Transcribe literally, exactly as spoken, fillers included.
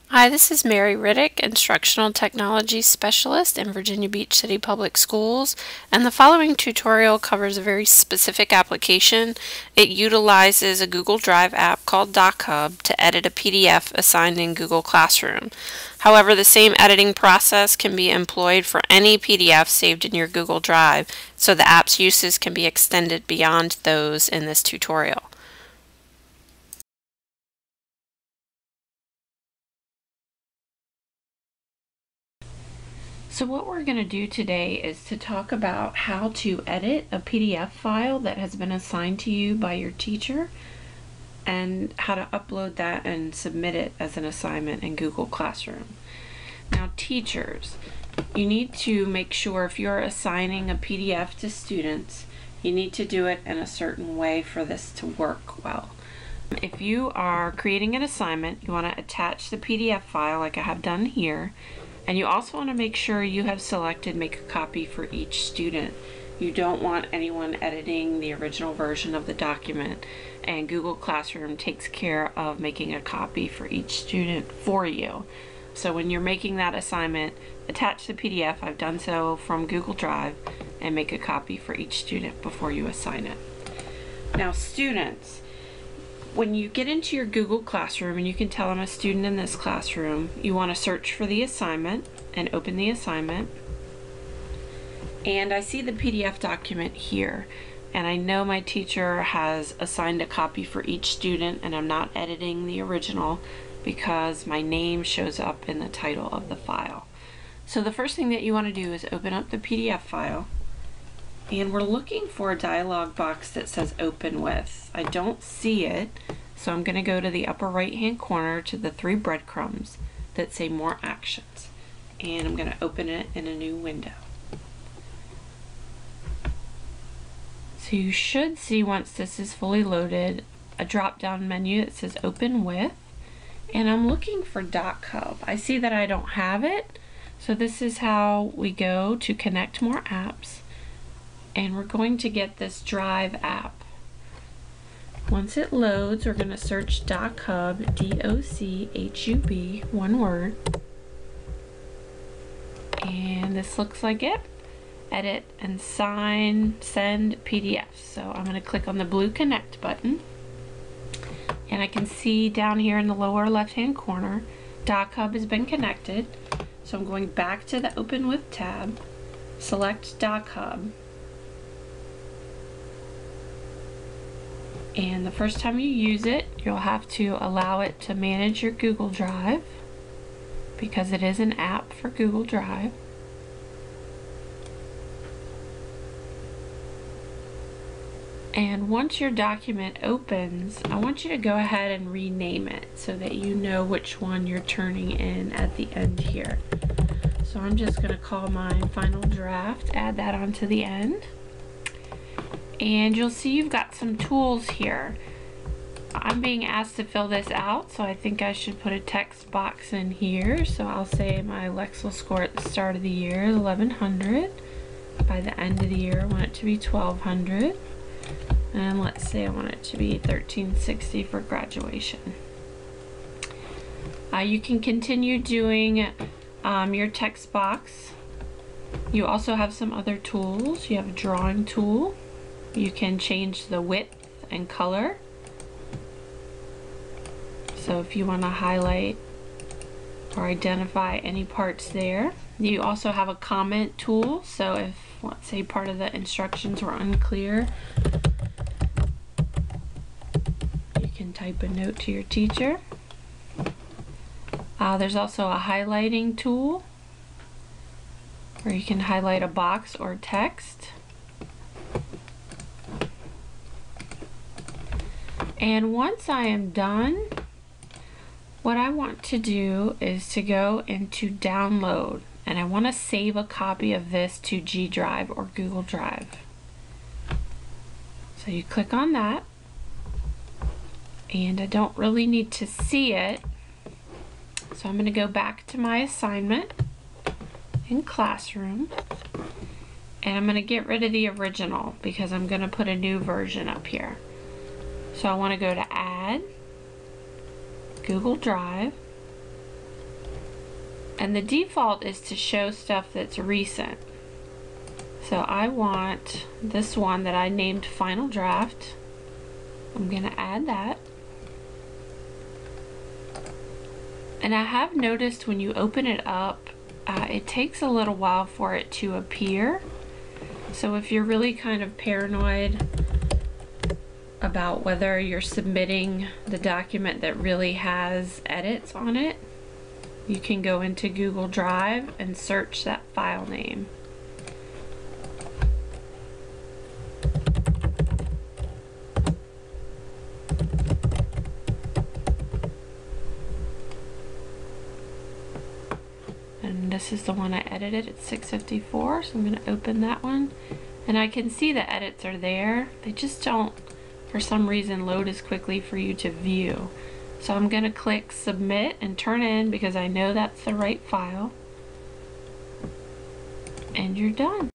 Hi, this is Mary Riddick, Instructional Technology Specialist in Virginia Beach City Public Schools, and the following tutorial covers a very specific application. It utilizes a Google Drive app called DocHub to edit a P D F assigned in Google Classroom. However, the same editing process can be employed for any P D F saved in your Google Drive, so the app's uses can be extended beyond those in this tutorial. So what we're going to do today is to talk about how to edit a P D F file that has been assigned to you by your teacher and how to upload that and submit it as an assignment in Google Classroom. Now, teachers, you need to make sure if you're assigning a P D F to students, you need to do it in a certain way for this to work well. If you are creating an assignment, you want to attach the P D F file like I have done here. And you also want to make sure you have selected make a copy for each student. You don't want anyone editing the original version of the document, and Google Classroom takes care of making a copy for each student for you. So when you're making that assignment, attach the P D F, I've done so from Google Drive, and make a copy for each student before you assign it. Now, students, when you get into your Google Classroom and you can tell I'm a student in this classroom, you want to search for the assignment and open the assignment. And I see the P D F document here, and I know my teacher has assigned a copy for each student, and I'm not editing the original because my name shows up in the title of the file. So the first thing that you want to do is open up the P D F file. And we're looking for a dialog box that says open with. I don't see it, so I'm going to go to the upper right hand corner to the three breadcrumbs that say more actions. And I'm going to open it in a new window. So you should see, once this is fully loaded, a drop down menu that says open with. And I'm looking for DocHub. I see that I don't have it, so this is how we go to connect more apps. And we're going to get this Drive app. Once it loads, we're going to search DocHub, D O C H U B, one word. And this looks like it. Edit and sign, send P D Fs. So I'm going to click on the blue connect button. And I can see down here in the lower left hand corner, DocHub has been connected. So I'm going back to the Open With tab, select DocHub. And the first time you use it, you'll have to allow it to manage your Google Drive because it is an app for Google Drive. And once your document opens, I want you to go ahead and rename it so that you know which one you're turning in at the end here. So I'm just going to call mine Final Draft, add that onto the end. And you'll see you've got some tools here. I'm being asked to fill this out, so I think I should put a text box in here. So I'll say my Lexile score at the start of the year is eleven hundred. By the end of the year, I want it to be twelve hundred. And let's say I want it to be thirteen sixty for graduation. Uh, you can continue doing um, your text box. You also have some other tools. You have a drawing tool. You can change the width and color. So if you want to highlight or identify any parts there. You also have a comment tool. So if, let's say, part of the instructions were unclear, you can type a note to your teacher. Uh, there's also a highlighting tool where you can highlight a box or text. And once I am done, what I want to do is to go into download, and I want to save a copy of this to G Drive or Google Drive. So you click on that, and I don't really need to see it, so I'm going to go back to my assignment in Classroom, and I'm going to get rid of the original because I'm going to put a new version up here. So I want to go to Add, Google Drive, And the default is to show stuff that's recent. So I want this one that I named Final Draft. I'm going to add that. And I have noticed when you open it up, uh, it takes a little while for it to appear. So if you're really kind of paranoid about whether you're submitting the document that really has edits on it, you can go into Google Drive and search that file name. And this is the one I edited at six fifty-four, so I'm going to open that one. And I can see the edits are there. They just don't, for some reason, load as quickly for you to view. So I'm going to click Submit and Turn In because I know that's the right file. And you're done.